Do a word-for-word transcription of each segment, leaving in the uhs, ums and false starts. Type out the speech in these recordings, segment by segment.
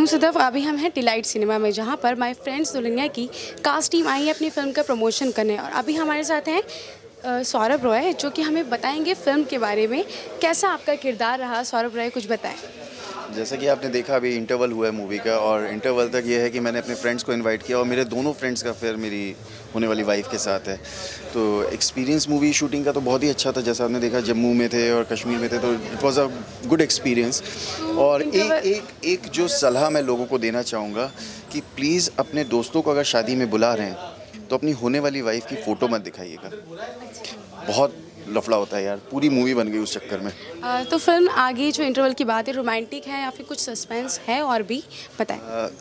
दूसरी तरफ अभी हम हैं डिलाइट सिनेमा में, जहां पर माय फ्रेंड्स दुल्हनिया की कास्ट टीम आई है अपनी फ़िल्म का प्रमोशन करने। और अभी हमारे साथ हैं अ, सौरभ रॉय, जो कि हमें बताएंगे फ़िल्म के बारे में। कैसा आपका किरदार रहा सौरभ रॉय, कुछ बताएं। जैसा कि आपने देखा अभी इंटरवल हुआ है मूवी का, और इंटरवल तक ये है कि मैंने अपने फ्रेंड्स को इनवाइट किया और मेरे दोनों फ्रेंड्स का फिर मेरी होने वाली वाइफ के साथ है। तो एक्सपीरियंस मूवी शूटिंग का तो बहुत ही अच्छा था। जैसा आपने देखा जम्मू में थे और कश्मीर में थे, तो it was a good experience. और एक एक एक जो सलाह मैं लोगों को देना चाहूँगा कि प्लीज़ अपने दोस्तों को अगर शादी में बुला रहे हैं तो अपनी होने वाली वाइफ की फ़ोटो मत दिखाइएगा। बहुत लफड़ा होता है यार, पूरी मूवी बन गई उस चक्कर में। आ, तो फिल्म आगे जो इंटरवल की बात है, रोमांटिक है या फिर कुछ सस्पेंस है और भी बताएं।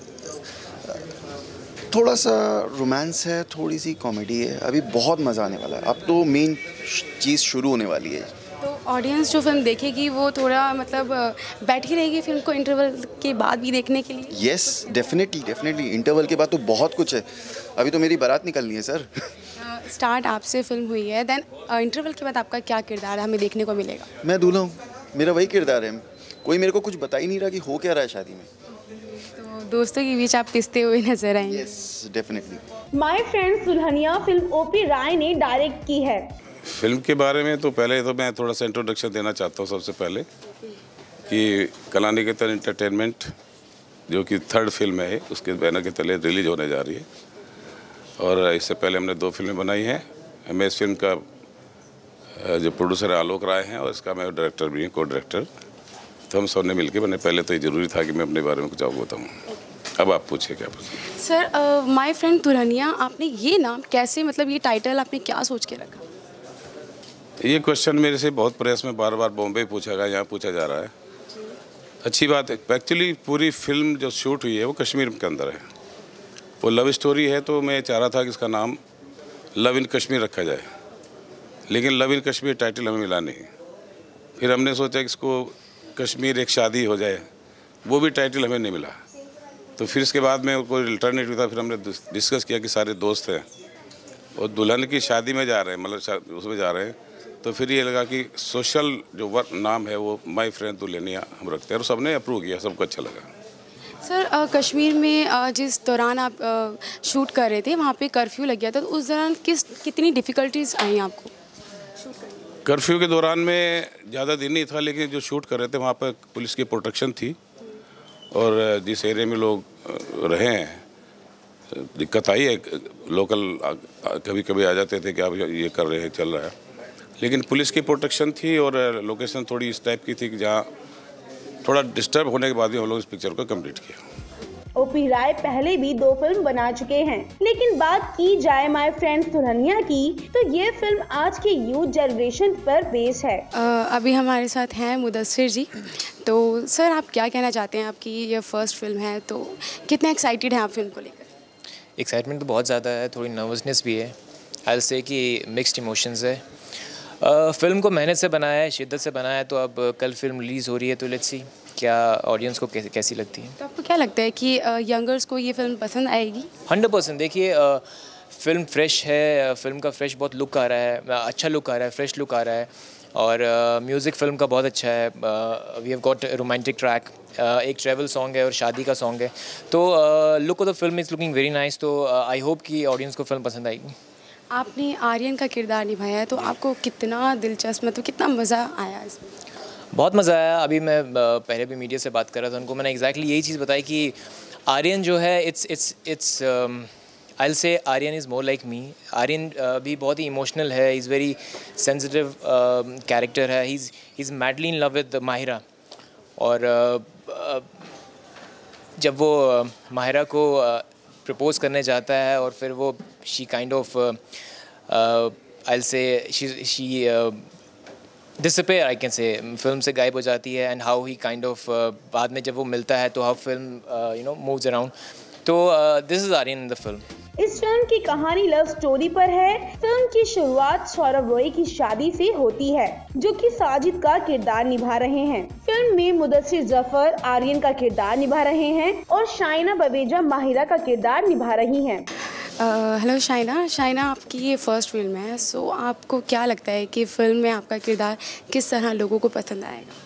थोड़ा सा रोमांस है, थोड़ी सी कॉमेडी है। अभी बहुत मज़ा आने वाला है। अब तो मेन चीज़ शुरू होने वाली है। तो ऑडियंस जो फिल्म देखेगी वो थोड़ा मतलब बैठी रहेगी फिल्म को इंटरवल के बाद भी देखने के लिए? Yes, definitely definitely. इंटरवल के बाद तो बहुत कुछ है। अभी तो मेरी बारात निकलनी है सर। स्टार्ट आपसे फिल्म हुई है, देन इंटरवल के बाद आपका क्या किरदार हमें देखने को मिलेगा? मैं दूल्हा हूँ, मेरा वही किरदार है। कोई मेरे को कुछ बता ही नहीं रहा कि हो क्या रहा है शादी में। तो दोस्तों के बीच आप पिसते हुए नजर आएंगे। Yes, definitely. My friends Dulhania film OP Rai ने डायरेक्ट की है। फिल्म के बारे में तो पहले तो मैं थोड़ा सा इंट्रोडक्शन देना चाहता हूँ। सबसे पहले कि कलानिकेतन एंटरटेनमेंट जो कि थर्ड फिल्म है, उसके बैनर के तले रिलीज होने जा रही है। और इससे पहले हमने दो फिल्में बनाई हैं। मैं इस फिल्म का जो प्रोड्यूसर है आलोक राय हैं, और इसका मैं डायरेक्टर भी हूँ, को डायरेक्टर। तो हम सब ने मिलकर बने। पहले तो ये ज़रूरी था कि मैं अपने बारे में कुछ आपको बताऊँ। अब आप पूछिए क्या पूछिए। सर, माय फ्रेंड दुल्हनिया, आपने ये नाम कैसे, मतलब ये टाइटल आपने क्या सोच के रखा? ये क्वेश्चन मेरे से बहुत प्रेस में बार बार बॉम्बे पूछा गया, यहाँ पूछा जा रहा है। अच्छी बात है। एक्चुअली पूरी फिल्म जो शूट हुई है वो कश्मीर के अंदर है। वो लव स्टोरी है, तो मैं चाह रहा था कि इसका नाम लव इन कश्मीर रखा जाए, लेकिन लव इन कश्मीर टाइटल हमें मिला नहीं। फिर हमने सोचा कि इसको कश्मीर एक शादी हो जाए, वो भी टाइटल हमें नहीं मिला। तो फिर इसके बाद में कोई अल्टरनेटिव था। फिर हमने डिस्कस किया कि सारे दोस्त हैं और दुल्हन की शादी में जा रहे हैं, मतलब उसमें जा रहे हैं, तो फिर ये लगा कि सोशल जो वर्क नाम है वो माय फ्रेंड दुल्हनिया हम रखते हैं, और सबने अप्रूव किया, सबको अच्छा लगा। सर, आ, कश्मीर में आ, जिस दौरान आप आ, शूट कर रहे थे वहाँ पे कर्फ्यू लग गया था, तो उस दौरान किस कितनी डिफ़िकल्टीज आई आपको शूट करने? कर्फ्यू के दौरान में ज़्यादा दिन नहीं था, लेकिन जो शूट कर रहे थे वहाँ पर पुलिस की प्रोटेक्शन थी, और जिस एरिया में लोग रहे हैं दिक्कत आई है। लोकल कभी कभी आ जाते थे कि आप ये कर रहे हैं, चल रहा है, लेकिन पुलिस की प्रोटेक्शन थी और लोकेशन थोड़ी इस टाइप की थी कि जहाँ थोड़ा डिस्टर्ब होने के बाद भी हम लोग इस पिक्चर को कंप्लीट किया। ओपी राय पहले भी दो फिल्म बना चुके हैं, लेकिन बात की जाए माय फ्रेंड्स दुल्हनिया की, तो ये फिल्म आज के यूथ जनरेशन पर बेस्ड है। आ, अभी हमारे साथ हैं मुदस्सिर जी। तो सर, आप क्या कहना चाहते हैं? आपकी ये फर्स्ट फिल्म है, तो कितने एक्साइटेड हैं आप फिल्म को लेकर? एक्साइटमेंट तो बहुत ज़्यादा है, थोड़ी नर्वसनेस भी है। आई से कि मिक्स्ड इमोशंस है। Uh, फिल्म को मेहनत से बनाया है, शिद्दत से बनाया है, तो अब कल फिल्म रिलीज़ हो रही है, तो लेट्स सी क्या ऑडियंस को कैसी कैसी लगती है। तो आपको क्या लगता है कि यंगर्स को ये फिल्म पसंद आएगी? Hundred percent. देखिए, फिल्म फ्रेश है, फिल्म का फ्रेश बहुत लुक आ रहा है, अच्छा लुक आ रहा है, फ्रेश लुक आ रहा है, और म्यूज़िक फिल्म का बहुत अच्छा है। We have got romantic track, एक ट्रैवल सॉन्ग है और शादी का सॉन्ग है। तो look of the film is looking very nice. तो आई होप कि ऑडियंस को फिल्म पसंद आएगी। आपने आर्यन का किरदार निभाया है, तो आपको कितना दिलचस्प, मतलब कितना मज़ा आया इसमें? बहुत मज़ा आया। अभी मैं पहले भी मीडिया से बात कर रहा था, उनको मैंने एग्जैक्टली यही चीज़ बताई कि आर्यन जो है it's it's it's I will say Aryan is more like me. Aryan भी बहुत ही इमोशनल है, इज़ वेरी सेंसिटिव कैरेक्टर है। He is he is madly in love with Mahira, और uh, uh, जब वो uh, माहिरा को uh, प्रपोज करने जाता है, और फिर वो she kind of I will say she she disappear, I can say, film से गायब हो जाती है। And how he kind of बाद में जब वो मिलता है तो how film you know moves around. तो this is Aryan in the film. इस फिल्म की कहानी लव स्टोरी पर है। फिल्म की शुरुआत सौरभ रॉय की शादी से होती है, जो कि साजिद का किरदार निभा रहे हैं। फिल्म में मुदस्सिर जफर आर्यन का किरदार निभा रहे हैं, और शाइना बवेजा माहिरा का किरदार निभा रही हैं। हेलो uh, शाइना शाइना आपकी ये फर्स्ट फिल्म है, सो आपको क्या लगता है कि फ़िल्म में आपका किरदार किस तरह लोगों को पसंद आएगा?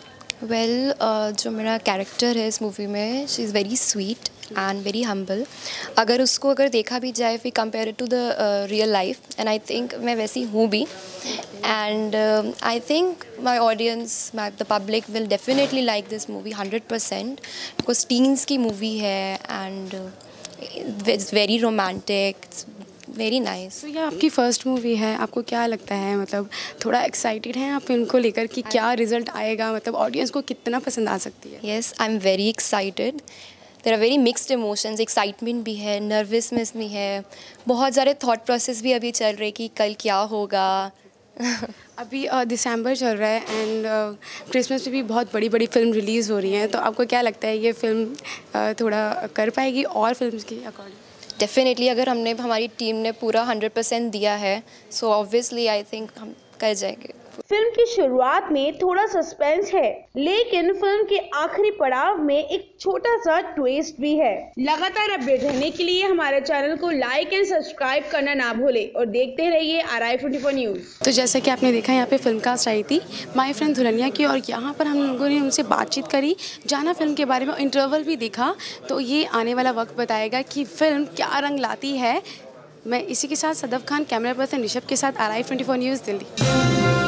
वेल well, uh, जो मेरा कैरेक्टर है इस मूवी में, she is very sweet and very humble. अगर उसको अगर देखा भी जाए we compare to the real life, and I think मैं वैसी हूँ भी. And I think my audience, my the public will definitely like this movie hundred percent, because teens की मूवी है and it's very romantic, very nice. तो ये आपकी first movie है, आपको क्या लगता है, मतलब थोड़ा एक्साइटेड हैं आप फिल्म को लेकर कि क्या रिजल्ट आएगा, मतलब ऑडियंस को कितना पसंद आ सकती है? Yes, I am very excited. There are very mixed emotions, excitement भी है, नर्वसनेस भी है, बहुत सारे थॉट प्रोसेस भी अभी चल रहे कि कल क्या होगा. अभी दिसंबर चल रहा है एंड क्रिसमस पे भी बहुत बड़ी बड़ी फिल्म रिलीज़ हो रही हैं, तो आपको क्या लगता है ये फिल्म uh, थोड़ा कर पाएगी और फिल्म्स के अकॉर्डिंग? डेफिनेटली, अगर हमने हमारी टीम ने पूरा हंड्रेड परसेंट दिया है, सो ऑब्वियसली आई थिंक हम कर जाएंगे. फिल्म की शुरुआत में थोड़ा सस्पेंस है, लेकिन फिल्म के आखिरी पड़ाव में एक छोटा सा ट्विस्ट भी है. लगातार अपडेट रहने के लिए हमारे चैनल को लाइक एंड सब्सक्राइब करना ना भूलें और देखते रहिए R I twenty four news. तो जैसा कि आपने देखा, यहाँ पे फिल्म कास्ट आई थी माय फ्रेंड दुल्हनिया की, और यहाँ पर हम लोगों ने उनसे बातचीत करी, जाना फिल्म के बारे में, इंटरवल भी देखा. तो ये आने वाला वक्त बताएगा कि फिल्म क्या रंग लाती है. मैं इसी के साथ सदफ खान, कैमरा पर्सन ऋषभ के साथ, R I twenty four news, Delhi.